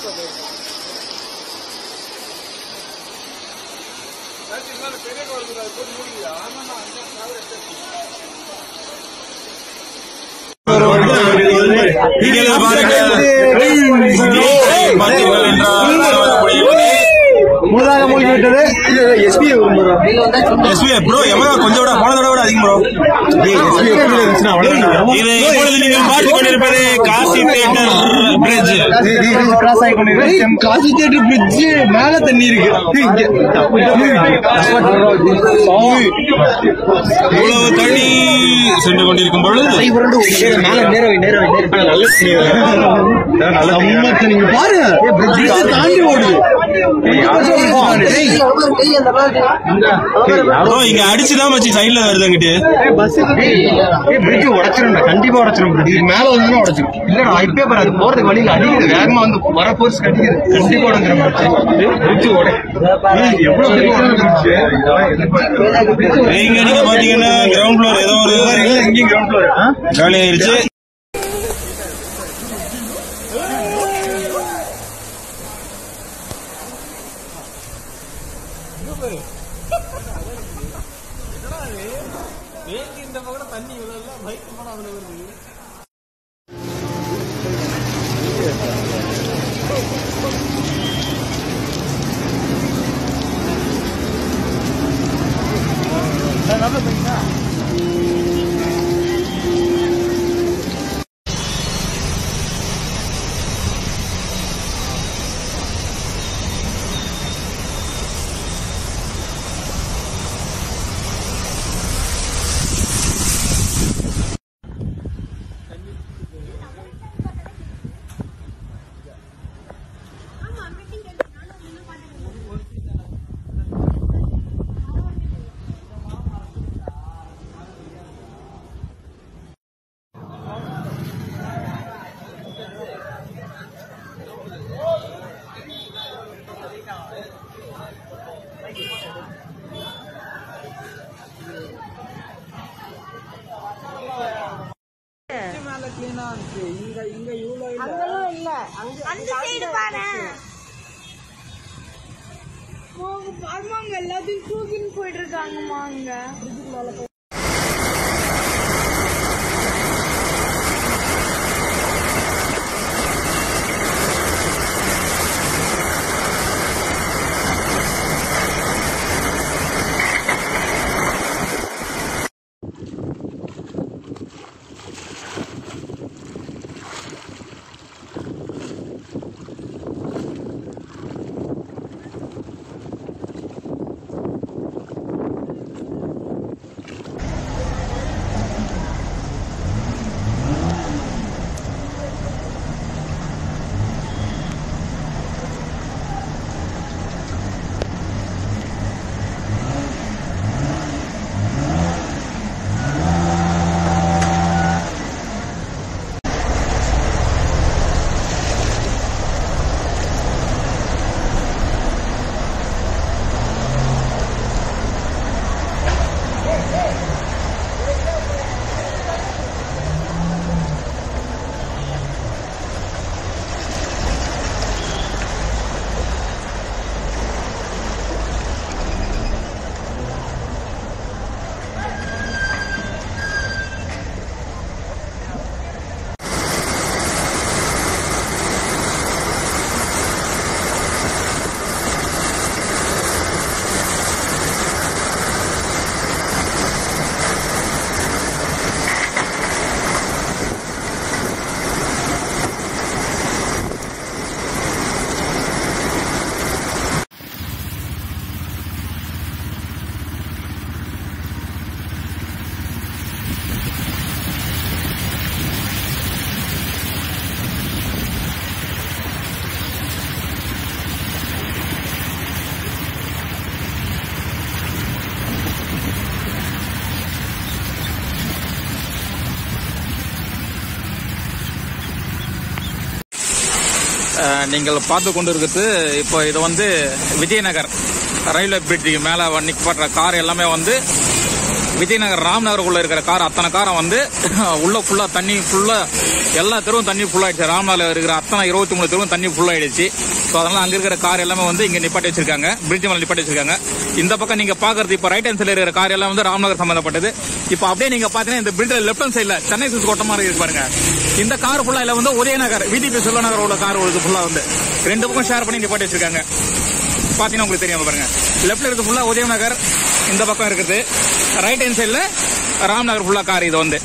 முழுதாக மூழ்கிவிட்டது. SP bro எவ்வளோ கொஞ்சம் விட போன தடவை அதிகம் ப்ரோ. நீங்கள் பார்த்துக் கொண்டிருப்பது காசி தியேட்டர் பிரிட்ஜ் கிராஸ் ஆகி கொண்டிருக்கிறது. காசி தியேட்டர் பிரிட்ஜ் மேல தண்ணி இருக்கு. இவ்வளவு தண்ணி சென்று கொண்டிருக்கும் பொழுது நீங்க பாருங்க தாண்டி ஓடுது. இங்க அடிச்சுதான் வச்சு சைட்ல வருதுங்கிட்டு பிரிட்ஜ் உடச்சிரும். கண்டிப்பா உடச்சிரும். மேல வந்து உடச்சிரும். இல்லடா இப்பே பாரு அது போறதுக்கு வழியில அடிக்குது. வேகமா வந்து வர போர்ஸ் கட்டிக்குது. கண்டிப்பா உடஞ்சிரும். பிரிட்ஜ் எவ்வளவு இங்க நீங்க பாத்தீங்கன்னா கிரவுண்ட் ஃப்ளோர் ஏதோ ஒரு எங்கேயும் கிரவுண்ட் ஃப்ளோர் காலி ஆயிடுச்சு. இந்த பக்கம் தண்ணி விழல பைக் போனா அதுல வருது. எல்லாத்தையும் தூக்கின்னு போயிட்டு இருக்காங்கம்மா அங்க. நீங்கள் பார்த்து கொண்டு இருக்கிறது இப்போ இது வந்து விஜயநகர் ரயில்வே பிரிட்ஜுக்கு மேலே நிற்கப்படுற கார் எல்லாமே வந்து விஜயநகர் ராம்நகருக்குள்ள இருக்கிற கார் அத்தனை காரம் வந்து உள்ள ஃபுல்லா தண்ணி ஃபுல்லா எல்லா தெருவும் தண்ணி ஃபுல்லாயிடுச்சு. ராம்நகர்ல இருக்கிற அத்தனை 23 தெருவும் தண்ணி ஃபுல்லாயிடுச்சு. ஸோ அதனால அங்க இருக்கிற கார் எல்லாமே வந்து இங்க நிப்பாட்டி வச்சிருக்காங்க, பிரிட்ஜ் மேல நிப்பாட்டி வச்சிருக்காங்க. இந்த பக்கம் நீங்க பாக்குறது இப்ப ரைட் ஹேண்ட் சைடுல இருக்கிற கார் எல்லாம் வந்து ராம்நகர் சம்பந்தப்பட்டது. இப்ப அப்படியே நீங்க பாத்தீங்கன்னா இந்த பிரிட்ஜ் லெஃப்ட் ஹேண்ட் சைடுல சென்னை சில்க்ஸ் கோட்டை மாதிரி இருக்கு பாருங்க. இந்த கார் ஃபுல்லா இல்ல வந்து உதயநகர் விடிபி செல்வநகர் உள்ள கார் ஒரு ஃபுல்லா வந்து 2 பக்கம் ஷேர் பண்ணி நிப்பாட்டி வச்சிருக்காங்க. பாத்தீங்கன்னா உங்களுக்கு தெரியும் பாருங்க. லெப்ட்ல இருக்கு ஃபுல்லா உதயநகர், இந்த பக்கம் இருக்குது ரைட் ஹேண்ட் சைடுல ராம்நகர் ஃபுல்லா கார். இது வந்து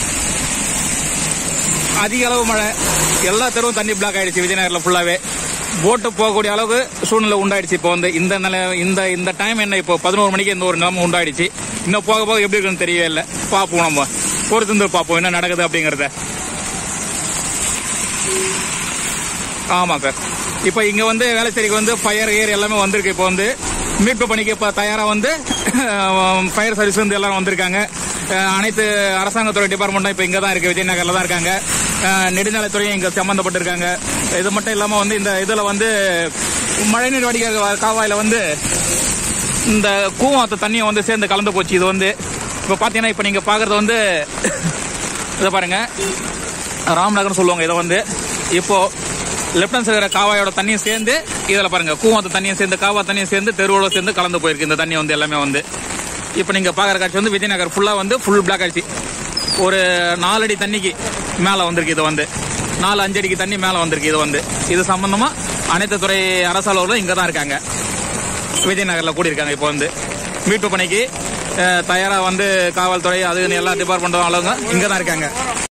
அதிக அளவு மழை, எல்லா தெருவும் தண்ணி பிளாக் ஆயிடுச்சு. விஜயநகர்ல ஃபுல்லாவே போட்டு போகக்கூடிய அளவுக்கு சூழ்நிலை உண்டாயிடுச்சு. இப்போ வந்து இந்த டைம் என்ன இப்போ 11 மணிக்கு இந்த ஒரு நிலைமை உண்டாயிடுச்சு. இன்னும் போக போக எப்படி இருக்குன்னு தெரியவே இல்லை. பார்ப்போம், நம்ம பொறுத்து பார்ப்போம் என்ன நடக்குது அப்படிங்கறத. ஆமா சார், இப்ப இங்க வந்து வேளச்சேரிக்கு வந்து ஃபயர் ஏர் எல்லாமே வந்திருக்கு. இப்போ வந்து மீட்பு பணிக்கு இப்ப தயாரா வந்து ஃபயர் சர்வீஸ் வந்து எல்லாரும் வந்திருக்காங்க. அனைத்து அரசாங்கத்துறை டிபார்ட்மெண்ட்டும் இப்ப இங்க தான் இருக்கு, விஜயநகர்ல தான் இருக்காங்க. நெடுஞ்சாலைத்துறையும் இங்க சம்பந்தப்பட்டிருக்காங்க. இது மட்டும் இல்லாம வந்து இந்த இதுல வந்து மழைநீர் வடிகால் காவாயில வந்து இந்த கூவாத்த தண்ணியை வந்து சேர்ந்து கலந்து போச்சு. இது வந்து இப்ப பாத்தீங்கன்னா இப்ப நீங்க பாக்குறது வந்து இதை பாருங்க, ராம்நகர்னு சொல்லுவாங்க. இதை வந்து இப்போ லெப்ட் ஹேண்ட் சைடு காவாயோட தண்ணியும் சேர்ந்து இதுல பாருங்க கூவாத்த தண்ணியும் சேர்ந்து காவா தண்ணியும் சேர்ந்து தெருவோட சேர்ந்து கலந்து போயிருக்கு இந்த தண்ணி வந்து எல்லாமே வந்து. இப்ப நீங்க பாக்குற காட்சி வந்து விஜயநகர் ஃபுல்லா வந்து ஃபுல் பிளாக் ஆயிடுச்சு. ஒரு 4 அடி தண்ணிக்கு மேல வந்திருக்கு. இது வந்து 4-5 அடிக்கு தண்ணி மேல வந்திருக்கு. இது வந்து இது சம்பந்தமா அனைத்து துறை அரசு அலுவலர்களும் இங்க தான் இருக்காங்க, விஜயநகர்ல கூடி இருக்காங்க. இப்போ வந்து மீட்பு பணிக்கு தயாரா வந்து காவல்துறை அது எல்லா டிபார்ட்மெண்ட்டும் அளவுங்க இங்க தான் இருக்காங்க.